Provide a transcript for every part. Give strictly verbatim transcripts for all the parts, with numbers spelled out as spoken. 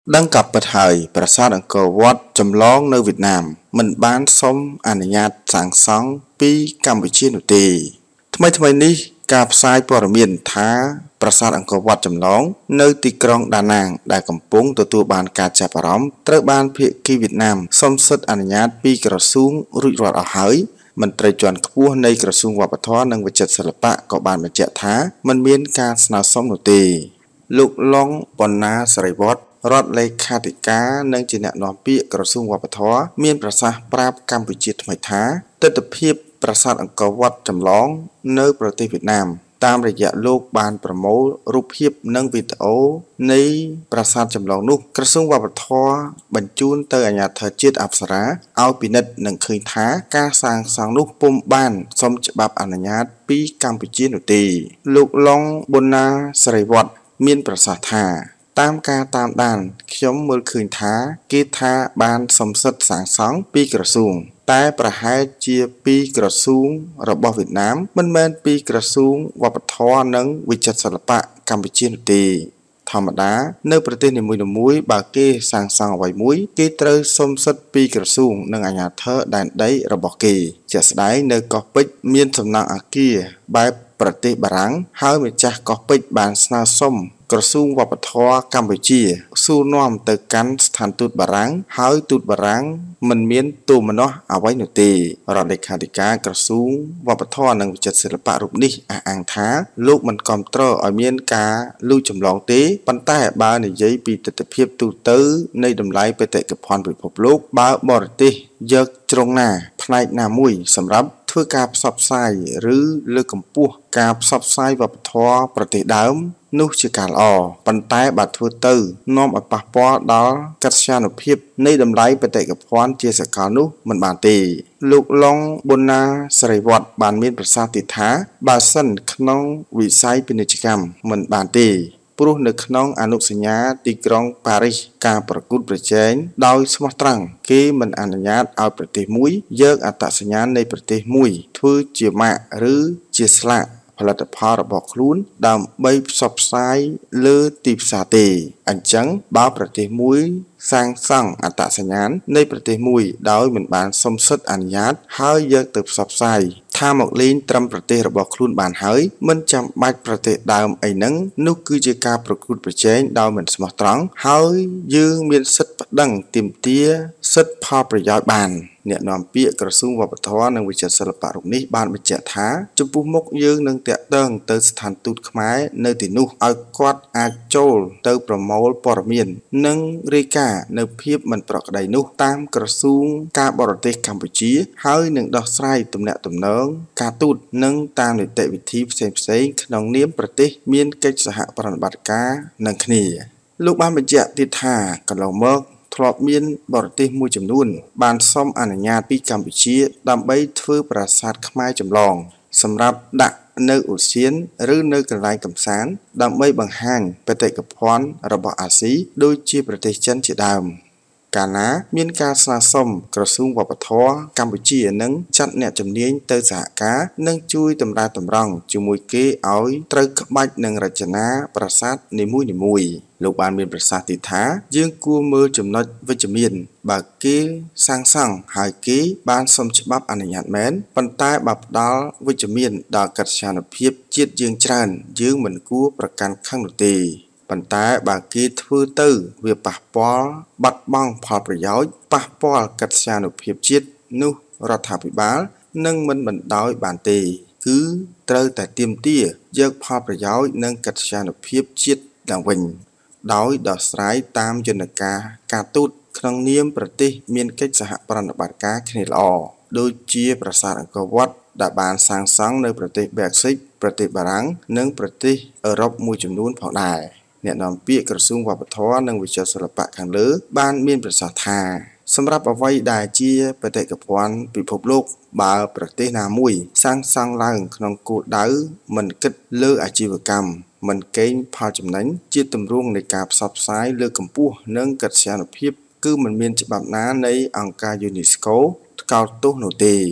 Đăng cập bật hơiประสาทអង្គរវត្តចម្លងនៅវៀតណាមមិនបានសុំអនុញ្ញាតសាងសង់ពីកម្ពុជានោះទេថ្មីថ្មីនេះការផ្សាយព័ត៌មានថាប្រាសាទអង្គរវត្តចម្លងនៅទីក្រុងដាណាងដែលកំពុងទទួលបានការចាប់អារម្មណ៍ត្រូវបានភាគីវៀតណាមសុំសិទ្ធិអនុញ្ញាតពីក្រសួងរួចរាល់អស់ហើយមន្ត្រីជាន់ខ្ពស់នៃក្រសួងវប្បធម៌និងវិចិត្រសិល្បៈក៏បានបញ្ជាក់ថាមិនមានការស្នើសុំនោះទេលោកឡុងបណ្ណាសេរីវត្តរដ្ឋលេខាធិការនិងជាអ្នកនាំពាក្យក្រសួងវប្បធម៌មានប្រសាសន៍ប្រាប់កម្ពុជាថ្មីថាទស្សនវិជ្ជាប្រាសាទអង្គរវត្តចម្លងនៅប្រទេសវៀតណាមតាមរយៈលោកបានប្រមូលរូបភាពនិងវីដេអូនៃប្រាសាទចម្លងនោះក្រសួងវប្បធម៌បញ្ជូនទៅអាជ្ញាធរជាតិអប្សរាឲ្យពិនិត្យនិងឃើញថាការសាងសង់នោះពុំបានសមច្បាប់អនុញ្ញាតពីកម្ពុជានោះទេលោកឡុងប៊ុនណាសេរីវត្តមានប្រសាសន៍ថាតាមការតាមដានខ្ញុំមើលឃើញថាគេថាបានសំសិទ្ធសាងសង់ពីក្រសួងតែប្រហែលជាពីក្រសួងរបស់វៀតណាមមិនមែនពីក្រសួងវប្បធម៌និងវិចិត្រសិល្បៈកម្ពុជានោះទេធម្មតានៅប្រទេសនីមួយៗបើគេសាងសង់អ្វីមួយគេត្រូវសុំសិទ្ធិពីក្រសួងនិងអាជ្ញាធរដែនដីរបស់គេជាក់ស្ដែងនៅកោះពេជ្រមានសំណង់អគារបែបប្រទេសបារាំងហើយម្ចាស់កោះពេជ្របានស្នើសុំក្រសួងវប្បធម៌កម្ពុជាសួរនាំទៅកាន់ស្ថានទូតបារាំងហើយទូតបារាំងមិនមានទូមនោះអ្វីនោះទេរដ្ឋលេខាធិការក្រសួងវប្បធម៌និងវិចិត្រសិល្បៈរូបនេះអះអាងថាលោកមិនគាំទ្រឲ្យមានការលួចចម្លងទេប៉ុន្តែបើនិយាយពីទស្សនវិជ្ជាទូទៅនៃតម្លៃបេតិកភណ្ឌពិភពលោកបើបរទេសយកជ្រុងណាផ្នែកណាមួយសម្រាប់ធ្វើការផ្សព្វផ្សាយឬលើកកម្ពស់ការផ្សព្វផ្សាយវប្បធម៌ប្រទេសដើមនោះជាការល្អប៉ុន្តែបើធ្វើទៅនាំឲ្យប៉ះពាល់ដល់កិត្យានុភាពនៃតម្លៃបេតិកភណ្ឌជាសកលនោះមិនបានទេលោកឡុងប៊ុនណាសេរីវត្តបានមានប្រសាសន៍ទៀតថាបើសិនក្នុងវិស័យពាណិជ្ជកម្មមិនបានទេព្រោះនៅក្នុងអនុសញ្ញាទីក្រុងប៉ារីសការប្រកួតប្រជែងដោយស្មោះត្រង់គេមិនអនុញ្ញាតឲ្យប្រទេសមួយយកអត្តសញ្ញាណនៃប្រទេសមួយធ្វើជាម៉ាកឬជាស្លាកផលិតផលរបស់ខ្លួនដើម្បីផ្សព្វផ្សាយលើទីផ្សារទេអញ្ចឹងបើប្រទេសមួយសាងសង់អត្តសញ្ញាណនៃប្រទេសមួយដោយមិនបានសុំសិទ្ធិអនុញ្ញាតហើយយកទៅផ្សព្វផ្សាយថាមកលេងត្រឹមប្រទេសរបស់ខ្លួនបានហើយមិនចាំបាច់ប្រទេសដើមអីហ្នឹងនោះគឺជាការប្រកួតប្រជែងដោយមិនស្មោះត្រង់ហើយយើងមានសិទ្ធិប្តឹងទាមទារសិទ្ធិផលប្រយោជន៍បានអ្នកនាំពាក្យក្រសួងវប្បធម៌និងវិចិត្រសិល្បៈរូបនេះបានបញ្ជាក់ថាចំពោះមុខយើងនឹងតាក់ទងទៅស្ថានទូតខ្មែរនៅទីនោះឲ្យគាត់អាចចូលទៅប្រមូលព័ត៌មាននិងរាយការណ៍នៅភាពមិនប្រក្រតីនោះតាមក្រសួងការបរទេសកម្ពុជាហើយនឹងដោះស្រាយទំនាក់ទំនងការទូតនិងតាមនីតិវិធីផ្សេងៗក្នុងនាមប្រទេសមានកិច្ចសហប្រតិបត្តិការនឹងគ្នាលោកបានបញ្ជាក់ទៀតថាកន្លងមកធ្លាប់មានបរទេសមួយចំនួនបានសុំអនុញ្ញាតពីកម្ពុជាដើម្បីធ្វើប្រាសាទខ្មែរចម្លងសម្រាប់ដាក់នៅឧទ្យានឬនៅកន្លែងកម្សាន្តដើម្បីបង្ហាញបេតិកភណ្ឌរបស់អាស៊ីដូចជាប្រទេសចិនជាដើមកាលណាមានការស្នើសុំក្រសួងវប្បធម៌កម្ពុជានឹងចាត់អ្នកជំនាញទៅសហការនិងជួយតម្រាតម្រង់ជាមួយគេឲ្យត្រូវក្បាច់និងរចនាប្រាសាទនីមួយៗលោកបានមានប្រសាសន៍ទៀតថាយើងគួរមើលចំណុចវិជ្ជមានបើគេសាងសង់ហើយគេបានសុំច្បាប់អនុញ្ញាតមែនប៉ុន្តែបើផ្ដល់វិជ្ជមានដល់កិត្យានុភាពជាតិយើងច្រើនយើងមិនគួរប្រកាន់ខឹងនោះទេប៉ុន្តែបើគេធ្វើទៅវាប៉ះពាល់បាត់បង់ផលប្រយោជន៍ប៉ះពាល់កិត្យានុភាពជាតិនោះរដ្ឋាភិបាលនឹងមិនបណ្ដោយបានទេគឺត្រូវតែទាមទារយកផលប្រយោជន៍និងកិត្យានុភាពជាតិឡើងវិញដោយដោះស្រាយតាមយន្តការការទូតក្នុងនាមប្រទេសមានកិច្ចសហប្រតិបត្តិការគ្នាល្អដូចជាប្រាសាទអង្គរវត្តដែលបានសាងសង់នៅប្រទេសបែលហ្សិកប្រទេសបារាំងនិងប្រទេសអឺរ៉ុបមួយចំនួនផងដែរអ្នកនាំពាក្យក្រសួងវប្បធម៌និងវិចិត្រសិល្បៈខាងលើបានមានប្រសាសន៍ថាសម្រាប់អ្វីដែលជាបេតិកភណ្ឌពិភពលោកបើប្រទេសណាមួយសាងសង់ឡើងក្នុងគោលដៅមិនគិតលើអាជីវកម្មមិនកេងផលចំណេញជាទម្រង់នៃការផ្សព្វផ្សាយលើកកម្ពស់និងកិត្យានុភាពគឺមិនមានច្បាប់ណានៃអង្គការយូណេស្កូថ្កោលទោសនោះទេគ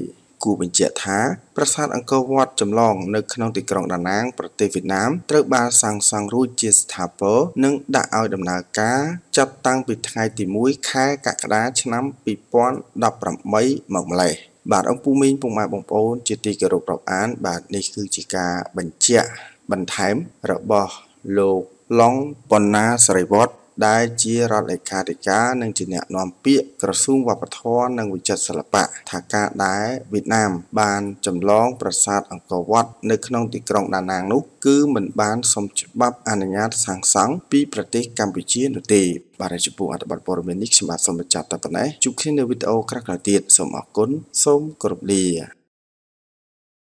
គួរបញ្ជាក់ថាប្រាសាទអង្គរវត្តចម្លងនៅក្នុងទីក្រុងដាណាងប្រទេសវៀតណាមត្រូវបានសាងសង់រួចជាស្ថាពរនិងដាក់ឲ្យដំណើរការចាប់តាំងពីថ្ងៃទីមួយខែកក្កដាឆ្នាំពីរពាន់ដប់ប្រាំបីមកម្លេះបាទអង្គពូមីងពុកម៉ែបងប្អូនជាទីគោរពរាប់អានបាទនេះគឺជាការបញ្ជាក់បន្ថែមរបស់លោកឡុងប៉ុណ្ណាសរិវត្តដែលជារដ្ឋលេខាធិការនិងជាអ្នកនាំពាក្យក្រសួងវប្បធម៌និងវិចិត្រសិល្បៈថាការដែលវៀតណាមបានចម្លងប្រាសាទអង្គរវត្តនៅក្នុងទីក្រុងដាណាងនោះគឺមិនបានសុំច្បាប់អនុញ្ញាតសាងសង់ពីប្រទេសកម្ពុជានោះទេបាទចំពោះអត្ថបទព័ត៌មាននេះខ្ញុំបាទសូមបញ្ចប់តែប៉ុណ្ណេះជួបគ្នានៅវីដេអូក្រោយៗទៀតសូមអរគុណសូមគោរពលា